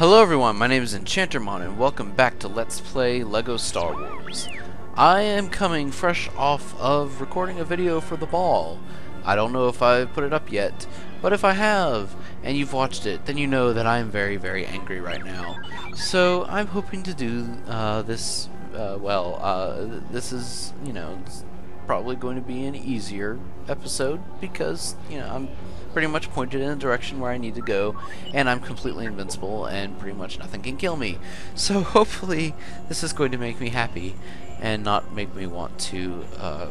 Hello everyone, my name is Enchantermon and welcome back to Let's Play LEGO Star Wars. I am coming fresh off of recording a video for the ball. I don't know if I've put it up yet, but if I have, and you've watched it, then you know that I am very, very angry right now. So I'm hoping to do this, this is, it's probably going to be an easier episode because, I'm pretty much pointed in a direction where I need to go, and I'm completely invincible, and pretty much nothing can kill me. So hopefully this is going to make me happy, and not make me want to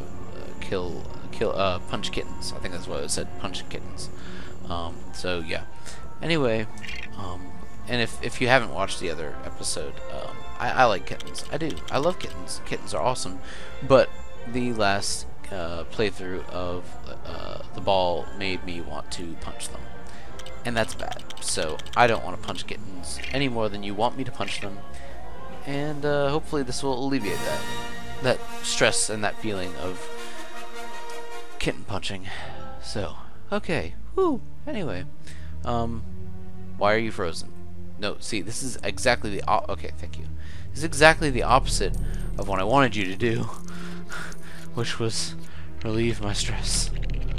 punch kittens. I think that's what it said, punch kittens. So yeah. Anyway, and if you haven't watched the other episode, I like kittens. I do. I love kittens. Kittens are awesome, but the last playthrough of the ball made me want to punch them, and that's bad. So I don't want to punch kittens any more than you want me to punch them, and hopefully this will alleviate that stress and that feeling of kitten punching. So okay, whoo. Anyway, why are you frozen? No, see, this is exactly the okay, thank you. This is exactly the opposite of what I wanted you to do, which was relieve my stress.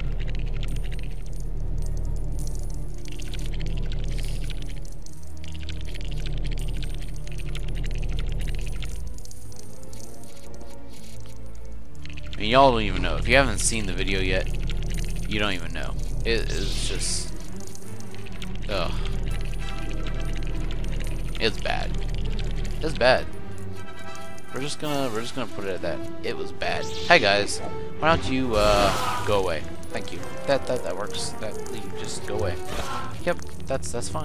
I mean, y'all don't even know. If you haven't seen the video yet, you don't even know. It is just, ugh. It's bad. It's bad. We're just gonna put it at that. It was bad. Hi guys, why don't you go away? Thank you. That works. That you just go away. Yep, that's fine.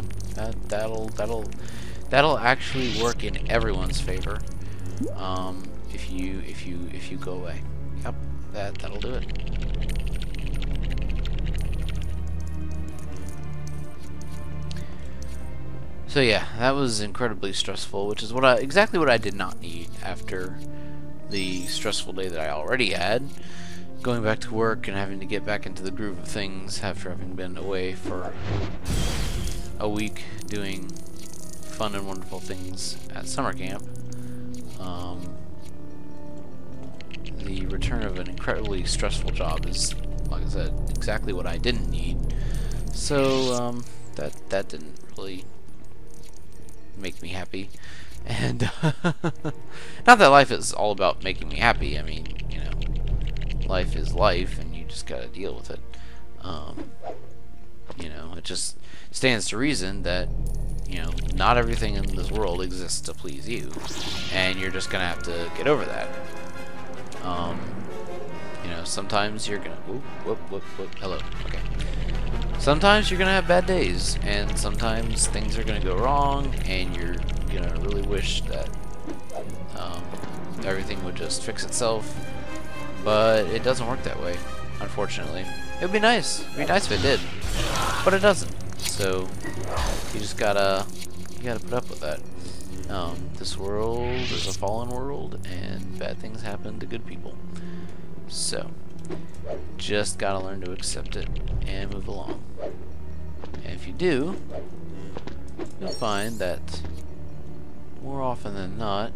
That'll actually work in everyone's favor. If you go away. Yep, that'll do it. So yeah, that was incredibly stressful, which is exactly what I did not need after the stressful day that I already had. Going back to work and having to get back into the groove of things after having been away for a week doing fun and wonderful things at summer camp. The return of an incredibly stressful job is, like I said, exactly what I didn't need. So that didn't really make me happy, and not that life is all about making me happy. I mean, life is life, and you just gotta deal with it. It just stands to reason that not everything in this world exists to please you, and you're just gonna have to get over that. Sometimes you're gonna whoop, hello, okay. Sometimes you're gonna have bad days, and sometimes things are gonna go wrong, and you're gonna really wish that everything would just fix itself, but it doesn't work that way, unfortunately. It would be nice. It'd be nice if it did, but it doesn't. So you just gotta put up with that. This world is a fallen world, and bad things happen to good people. So just gotta learn to accept it and move along. And if you do, you'll find that more often than not,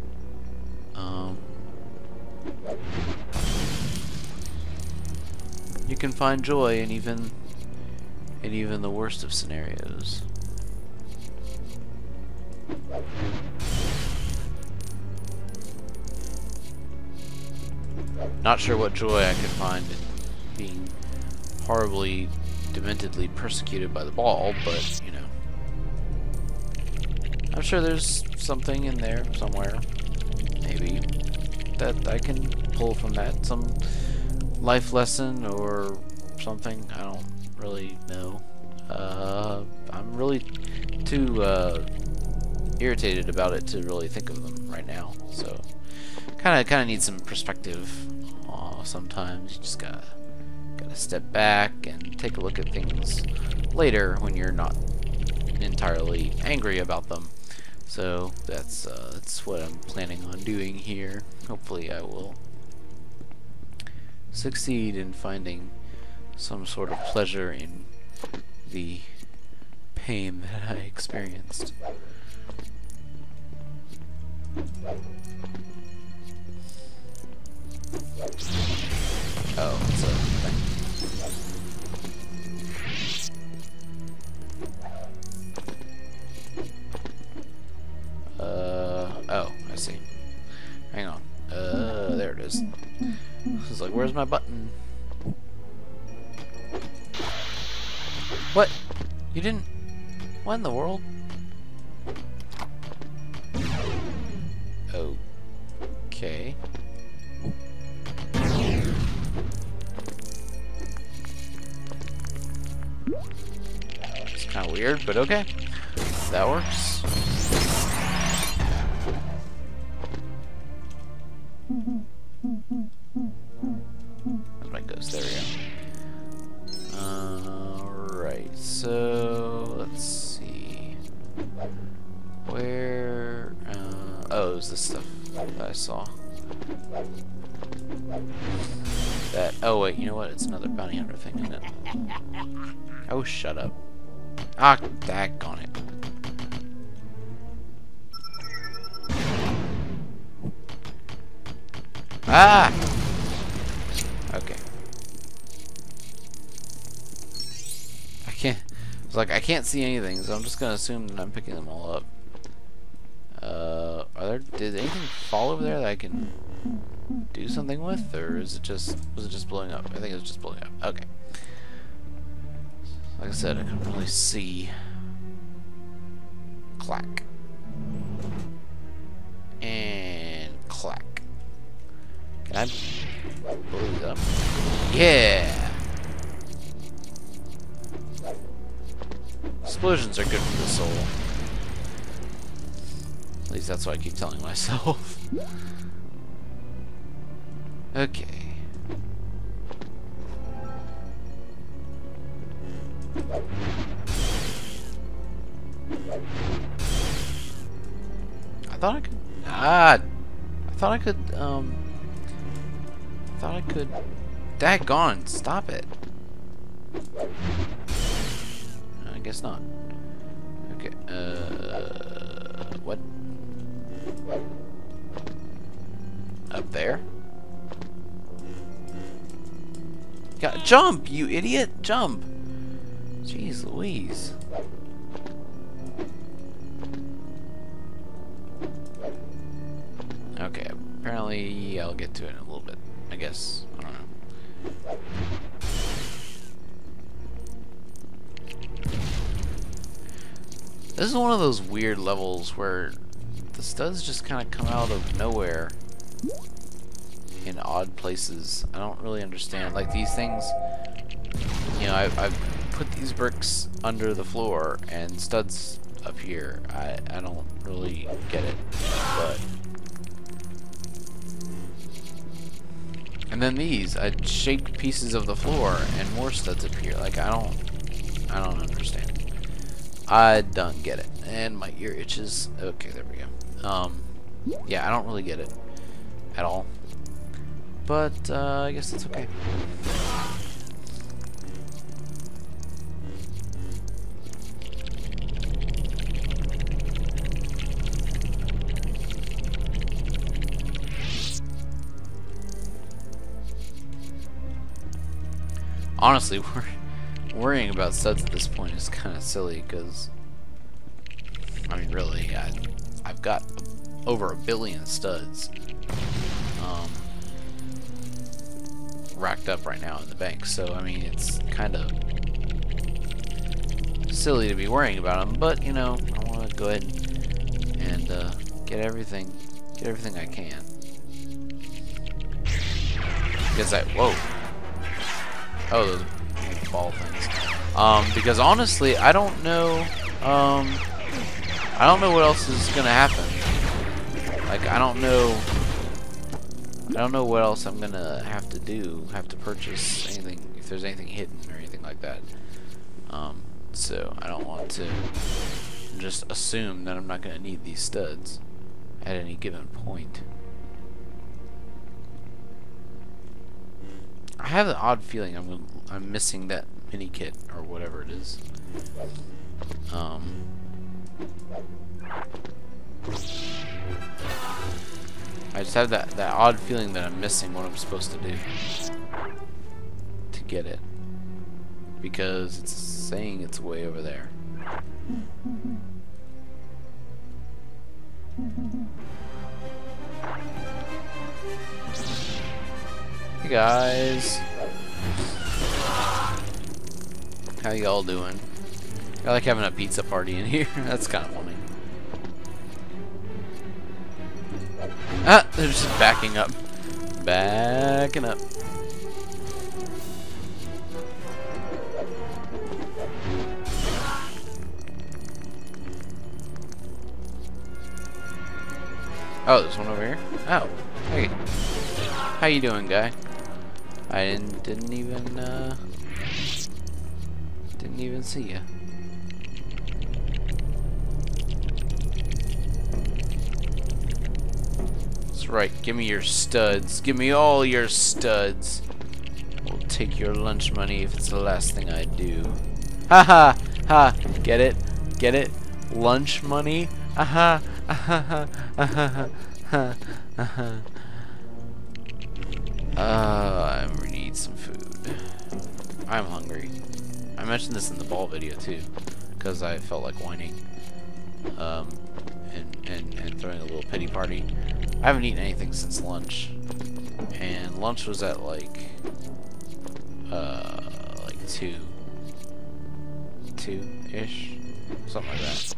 you can find joy in even the worst of scenarios. Not sure what joy I could find in being horribly, dementedly persecuted by the ball, but, I'm sure there's something in there somewhere, maybe, that I can pull from that. Some life lesson or something. I don't really know. I'm really too irritated about it to really think of them right now, so kind of need some perspective. Sometimes you just gotta step back and take a look at things later when you're not entirely angry about them. So that's what I'm planning on doing here. Hopefully I will succeed in finding some sort of pleasure in the pain that I experienced. Oh, it's a thing. Oh, I see. Hang on. There it is. It's like, where's my button? What? You didn't... What in the world? Okay. It's kind of weird, but okay. That works. That's my ghost. There we go. Alright, so let's see. Where... oh, it was this stuff that I saw. That... Oh, wait, you know what? It's another bounty hunter thing, isn't it? Oh, shut up. Ah, daggone it. Ah! Okay. I can't... It's like, I can't see anything, so I'm just gonna assume that I'm picking them all up. Did anything fall over there that I can do something with, or is it just... Was it just blowing up? I think it was just blowing up. Okay. Like I said, I couldn't really see. Clack. And clack. Can I blow these up? Yeah! Explosions are good for the soul. At least that's what I keep telling myself. Okay. I thought I could... I thought I could... Daggone, stop it. I guess not. Okay, what? Up there? God, jump, you idiot! Jump! Jeez Louise. Okay, apparently I'll get to it in a little bit. I guess. I don't know. This is one of those weird levels where the studs just kind of come out of nowhere in odd places. I don't really understand. Like these things, you know, I've put these bricks under the floor and studs up here. I don't really get it, but... And then these, I shake pieces of the floor and more studs appear. Like I don't understand. I don't get it. And my ear itches. Okay, there we go. Yeah, I don't really get it at all. But I guess that's okay. Honestly, worrying about studs at this point is kind of silly because, I mean, really, I've got over 1 billion studs racked up right now in the bank. So, I mean, it's kind of silly to be worrying about them. But, you know, I want to go ahead and get everything I can. Because whoa. Oh, those ball things. Because honestly, I don't know what else is gonna happen. Like, I don't know what else I'm gonna have to do, have to purchase anything, if there's anything hidden or anything like that. So I don't want to just assume that I'm not gonna need these studs at any given point. I have an odd feeling I'm missing that mini kit or whatever it is. I just have that odd feeling that I'm missing what I'm supposed to do to get it, because it's saying it's way over there. Hey guys, how y'all doing? I like having a pizza party in here. That's kind of funny. Ah, they're just backing up. Backing up. Oh, there's one over here? Oh, hey. How you doing, guy? I didn't even see ya. That's right. Give me your studs. Give me all your studs. We'll take your lunch money if it's the last thing I do. Ha ha ha. Get it? Get it? Lunch money? Aha. Aha. Aha. Aha. Aha. I need some food. I'm hungry. I mentioned this in the ball video too, because I felt like whining, and throwing a little pity party. I haven't eaten anything since lunch, and lunch was at like 2-ish, something like that.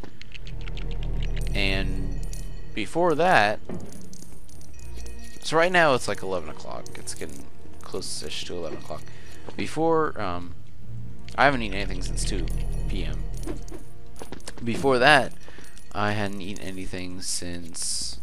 And before that, so right now it's like 11 o'clock. It's getting close-ish to 11 o'clock. Before, I haven't eaten anything since 2 p.m. Before that, I hadn't eaten anything since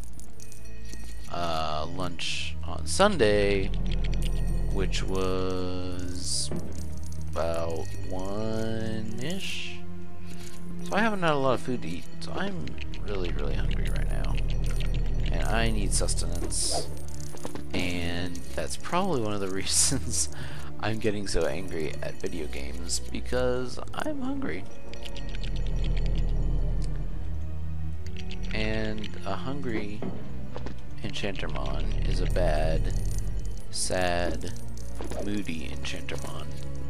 lunch on Sunday, which was about 1-ish. So I haven't had a lot of food to eat. So I'm really, really hungry right now. And I need sustenance. And that's probably one of the reasons I'm getting so angry at video games, because I'm hungry. And a hungry Enchantermon is a bad, sad, moody Enchantermon.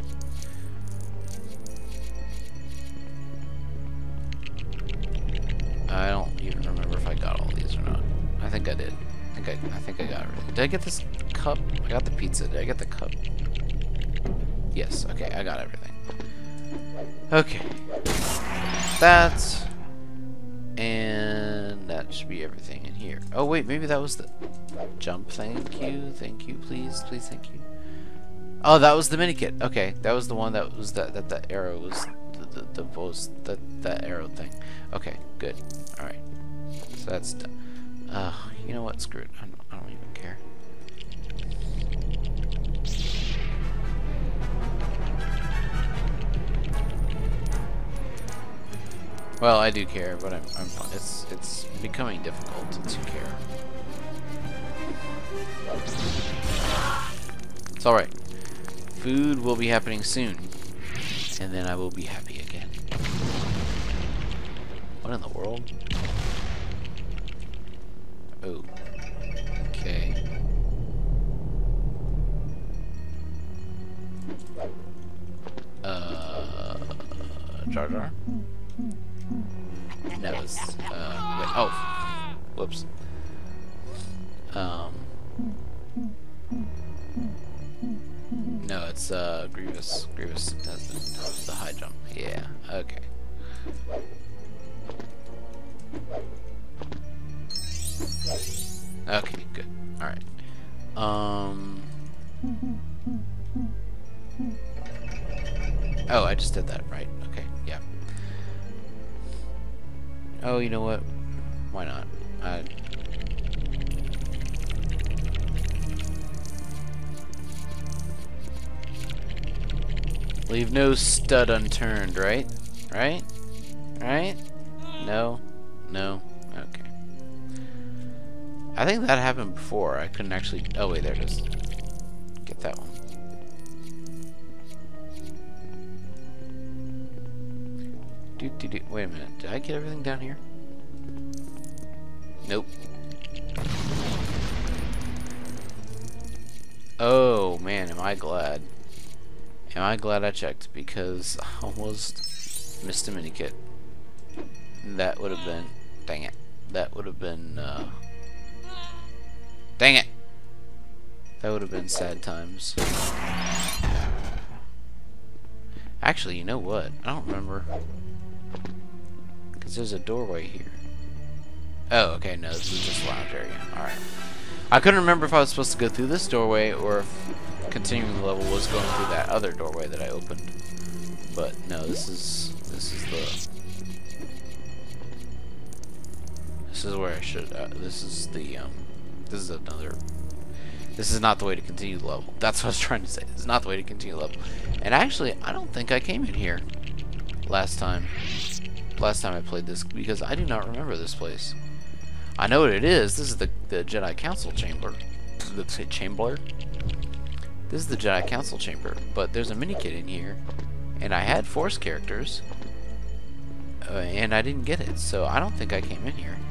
I don't even remember if I got all these or not. I think I did. I think I got everything. Did I get this cup? I got the pizza. Did I get the cup? Yes. Okay, I got everything. Okay. That's... and that should be everything in here. Oh wait, maybe that was the jump. Thank you, please, thank you. Oh, that was the mini kit. Okay, that was the one that was that arrow was that arrow thing. Okay, good. All right, so that's done. You know what? Screw it. I don't even care. Well, I do care, but I'm it's becoming difficult to care. It's all right. Food will be happening soon, and then I will be happy again. What in the world? Oh. Okay. Jar Jar? No, it's, wait, oh. Whoops. No, it's, Grievous. Grievous has the high jump. Yeah, okay. Okay, good. Alright. Oh, I just did that, right. Okay, yeah. Oh, you know what? Why not? Leave no stud unturned, right? Right? Right? No? No? Okay. I think that happened before. I couldn't actually... oh, wait, there it is. Get that one. Do Wait a minute. Did I get everything down here? Nope. Oh man, am I glad. Am I glad I checked, because I almost missed a mini kit. That would have been... Dang it. That would have been... Dang it! That would have been sad times. Actually, you know what? I don't remember. Because there's a doorway here. Oh, okay, no, this is just lounge area. Alright. I couldn't remember if I was supposed to go through this doorway or if continuing the level was going through that other doorway that I opened. But no, this is where I should this is not the way to continue the level. That's what I was trying to say. This is not the way to continue the level. And actually, I don't think I came in here last time I played this, because I do not remember this place. I know what it is. This is the Jedi Council chamber. Let's say chamber. This is the Jedi Council chamber, but there's a mini kit in here, and I had Force characters, and I didn't get it, so I don't think I came in here.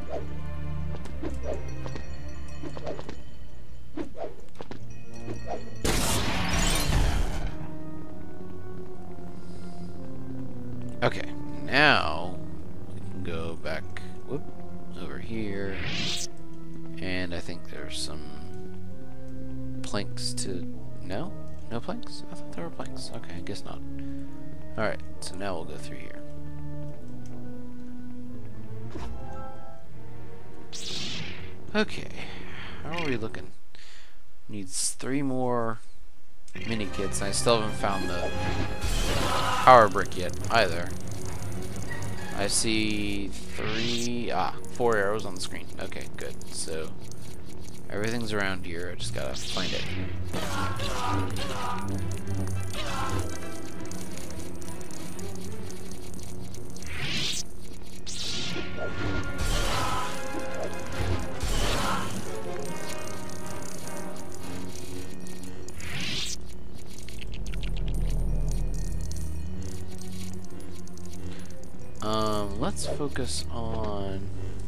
Okay, now we can go back over here, and I think there's some planks to... No? No planks? I thought there were planks. Okay, I guess not. Alright, so now we'll go through here. Okay, how are we looking? Needs 3 more mini kits, and I still haven't found the power brick yet either. I see 4 arrows on the screen. Okay, good. So everything's around here. I just gotta find it. Let's focus on...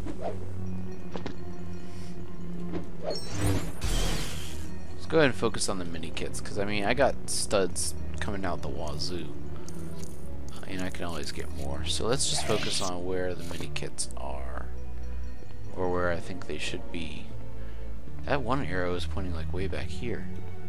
Let's go ahead and focus on the mini kits, because I mean I got studs coming out the wazoo, and I can always get more. So let's just focus on where the mini kits are, or where I think they should be. That one arrow is pointing like way back here.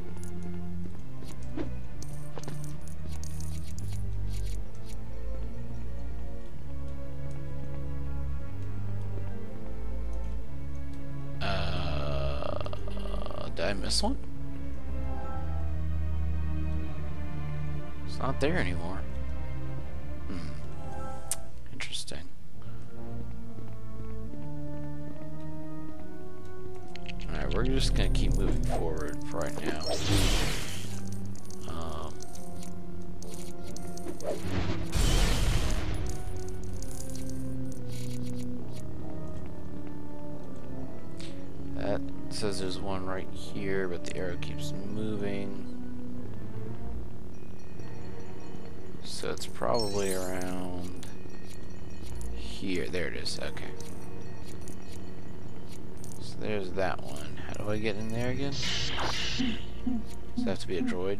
Did I miss one? It's not there anymore. Interesting. Alright, we're just gonna keep moving forward for right now. That says there's one right here, but the arrow keeps moving. So it's probably around here. There it is. Okay. So there's that one. How do I get in there again? Does it have to be a droid?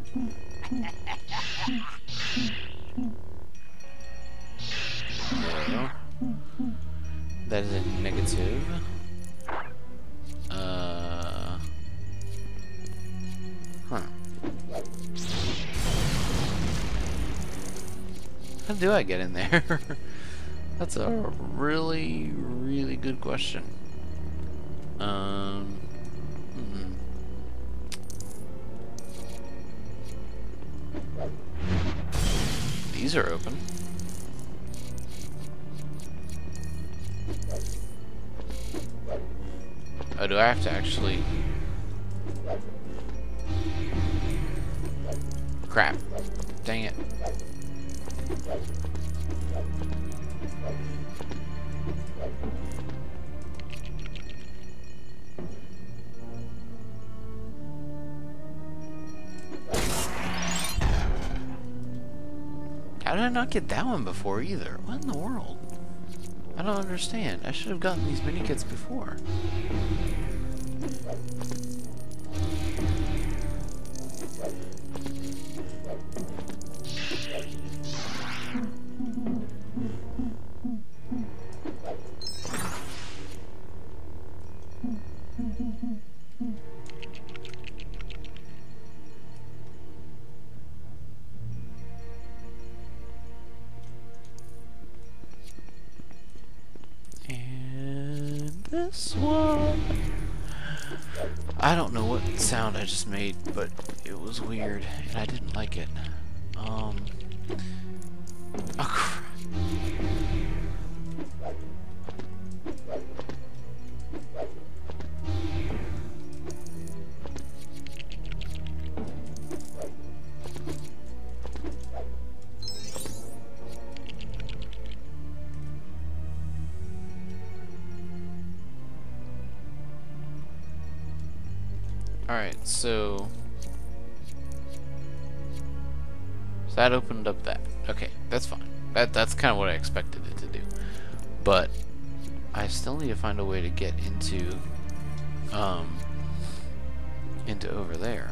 No. That is a negative. Huh. How do I get in there? That's a really, really good question. These are open. Oh, do I have to actually... Crap. Dang it. How How did I not get that one before either? What in the world? I don't understand. I should have gotten these mini kits before. This one. I don't know what sound I just made, but it was weird, and I didn't like it. Oh crap. Alright, so that opened up that. Okay, that's fine. That's kind of what I expected it to do. But I still need to find a way to get into over there.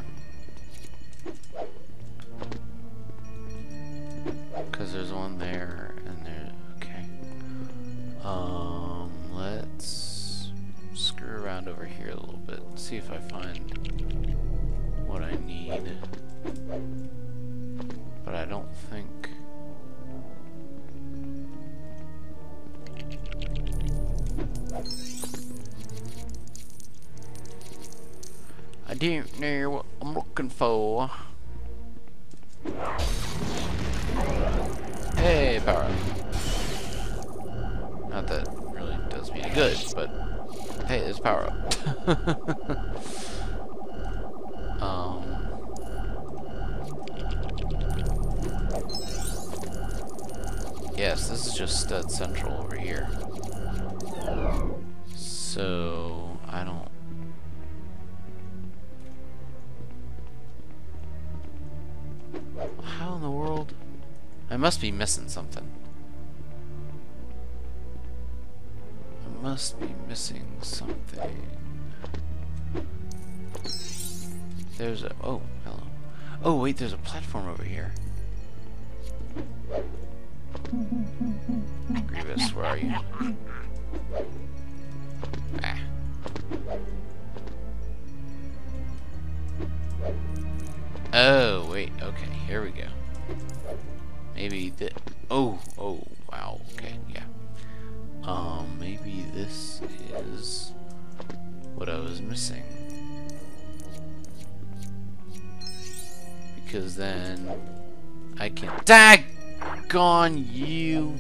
Because there's one there and there. Okay. Let's screw around over here a little bit. See if I find what I need. But I don't think. I don't know what I'm looking for. Hey, power up. Not that really does me any good, but hey, there's power up. Yes, this is just Stud Central over here. So I don't. How in the world? I must be missing something. I must be missing something. There's a... Oh, hello. Oh, wait, there's a platform over here. Grievous, where are you? Ah. Oh, wait, okay, here we go. Maybe the... Oh, wow, okay, yeah. Maybe this is what I was missing. Because then I can... Daggone you!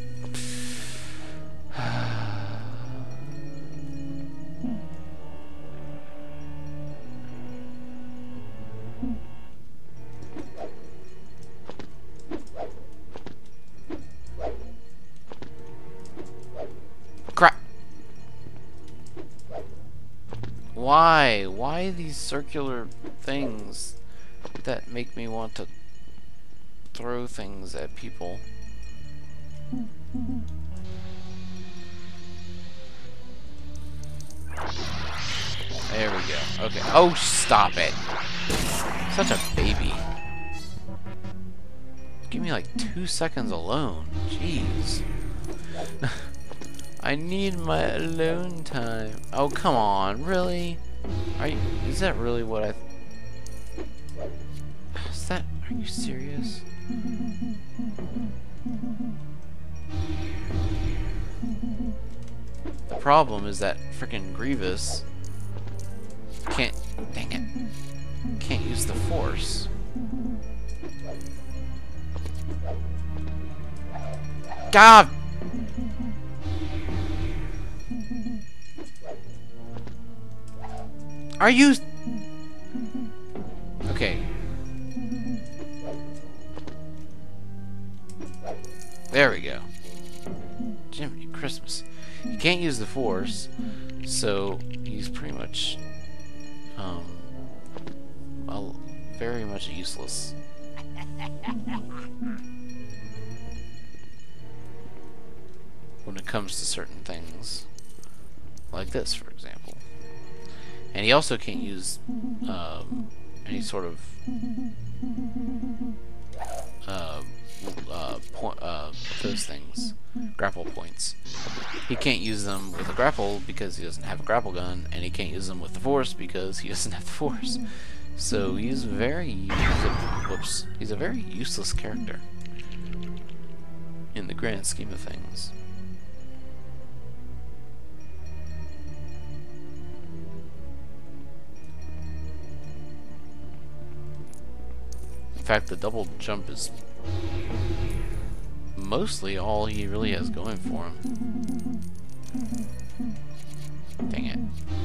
Crap! Why? Why these circular things that make me want to throw things at people? There we go. Okay. Oh, stop it. Such a baby. Give me like 2 seconds alone. Jeez. I need my alone time. Oh, come on. Really? Is that really what I... Are you serious? The problem is that frickin' Grievous can't... Dang it. Can't use the Force. God! Are you... Okay. There we go. Jiminy Christmas. He can't use the Force, so he's pretty much, well, very much useless. it comes to certain things, like this, for example. And he also can't use any sort of those things, grapple points. He can't use them with a grapple because he doesn't have a grapple gun, and he can't use them with the force because he doesn't have the force. So he's a very useless character in the grand scheme of things. In fact, the double jump is mostly all he really has going for him. Dang it.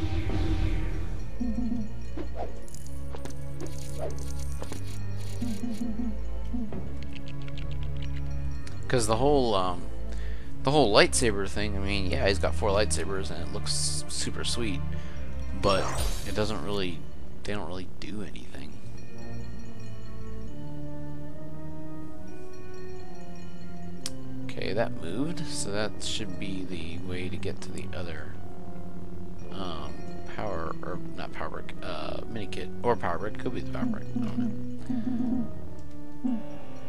Because the whole lightsaber thing, I mean, yeah, he's got 4 lightsabers and it looks super sweet, but it doesn't really, they don't really do anything. Okay, that moved, so that should be the way to get to the other power, or not power brick, mini kit, or power brick, could be the power brick, I don't know.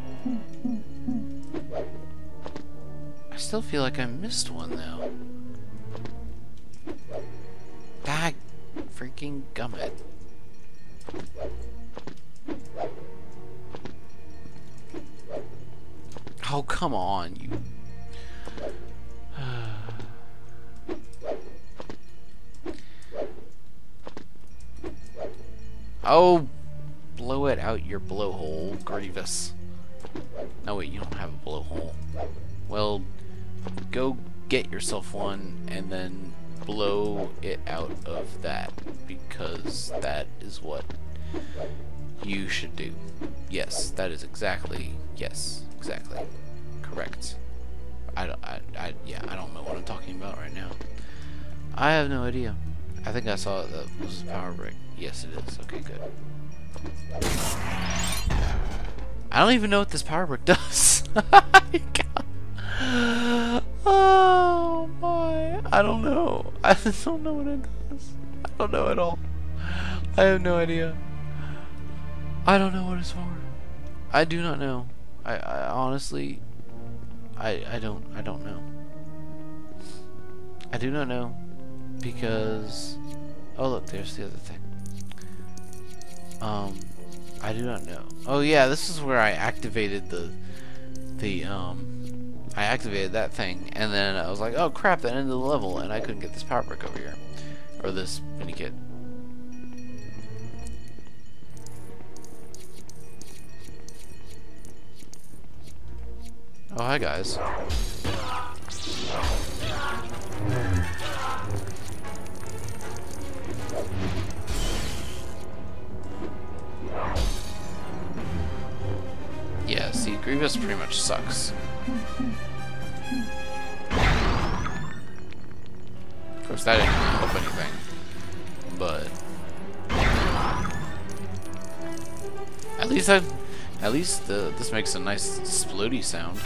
I still feel like I missed one though. Dag freaking gummit. Oh, come on, you. Oh, blow it out your blowhole, Grievous. No, wait, you don't have a blowhole. Well, go get yourself one and then blow it out of that, because that is what you should do. Yes, that is exactly, yes, exactly, correct. I don't know what I'm talking about right now. I have no idea. I think I saw that was a power brick. Yes, it is. Okay, good. I don't even know what this power brick does. Oh my! I don't know. I don't know what it does. I don't know at all. I have no idea. I don't know what it's for. I do not know. I honestly, I don't know. I do not know, because, oh look, there's the other thing. I do not know. Oh yeah, this is where I activated I activated that thing, and then I was like, oh crap, that ended the level, and I couldn't get this power brick over here, or this mini kit. Oh, hi guys. Yeah, see, Grievous pretty much sucks. Of course, that didn't help anything, but at least this makes a nice splody sound.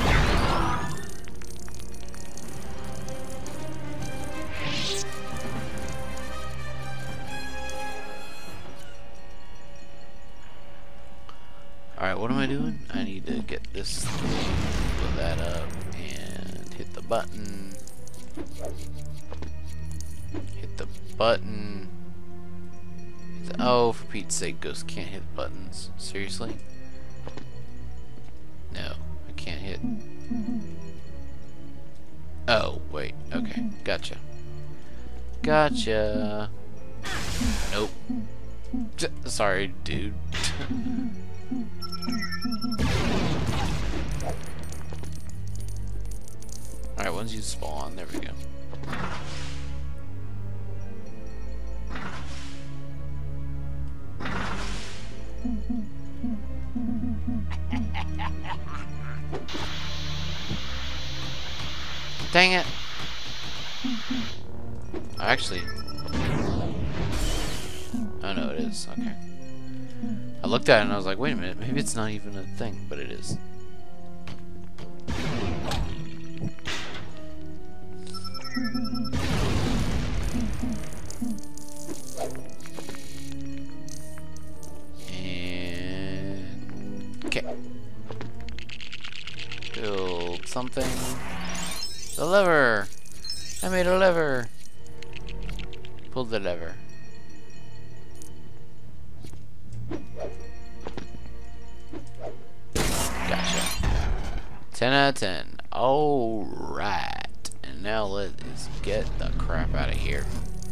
Alright, what am I doing? I need to get this, blow that up, and hit the button. Hit the button. Oh, for Pete's sake, Ghost can't hit buttons. Seriously? No, I can't hit. Oh, wait, okay, gotcha. Gotcha. Nope. Sorry, dude. Alright, once you spawn, there we go. Dang it! Actually... Oh no, it is. Okay. I looked at it and I was like, wait a minute, maybe it's not even a thing, but it is. something. The lever! I made a lever! Pull the lever. Gotcha. 10 out of 10. Alright. And now let's get the crap out of here.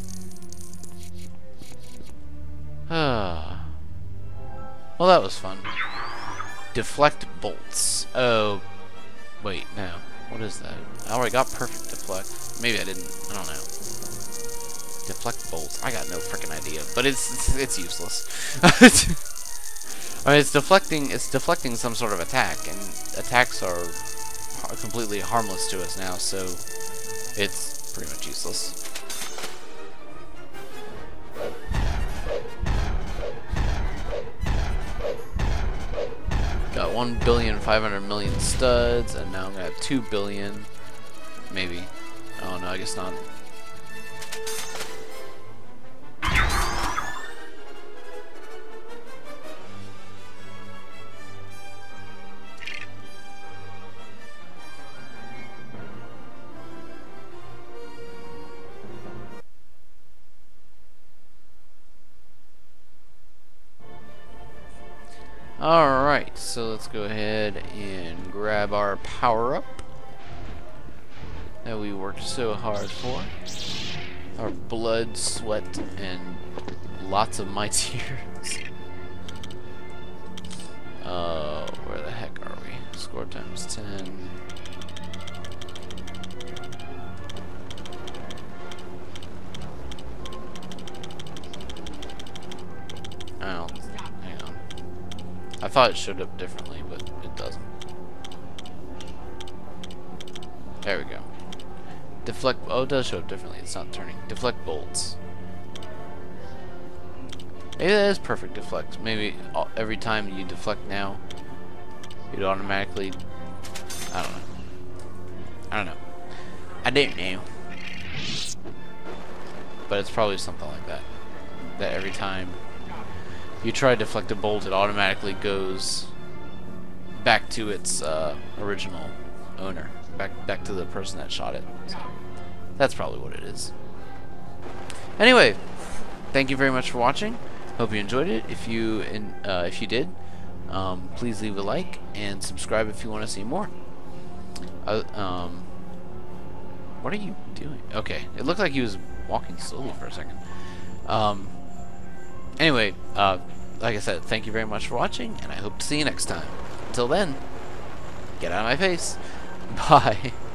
Well, that was fun. Deflect bolts. Oh, wait, no. What is that? I already got perfect deflect. Maybe I didn't. I don't know. Deflect bolts. I got no freaking idea. But it's useless. I mean, it's deflecting some sort of attack, and attacks are completely harmless to us now, so it's pretty much useless. Got 1,500,000,000 studs, and now I'm gonna have 2 billion, maybe. Oh no, I guess not. Alright, so let's go ahead and grab our power-up that we worked so hard for. Our blood, sweat, and lots of my tears. Where the heck are we? Score times 10. Oh. I thought it showed up differently, but it doesn't. There we go. Deflect. Oh, it does show up differently. It's not turning. Deflect bolts. Maybe that is perfect deflect. Maybe every time you deflect now, you'd automatically. I don't know. I don't know. I don't know. But it's probably something like that. That every time you try to deflect a bolt, it automatically goes back to its original owner, back to the person that shot it. So that's probably what it is. Anyway, thank you very much for watching. Hope you enjoyed it. If you did, please leave a like and subscribe if you want to see more. What are you doing? Okay, it looked like he was walking slowly for a second. Anyway, like I said, thank you very much for watching, and I hope to see you next time. Until then, get out of my face. Bye.